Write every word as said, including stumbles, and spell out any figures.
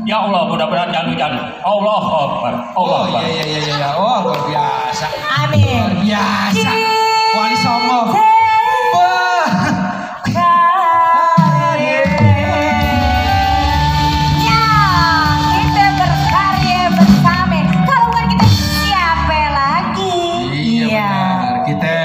Ya Allah, mudah-mudahan jangan-jangan. Allah Akbar. Allah Oh Akbar. iya iya iya iya. Oh luar biasa. Amin. Luar biasa. Wali Songo. Wah. Ya, kita berkarya bersama. Kalau bukan kita siapa lagi? Iya benar. Kita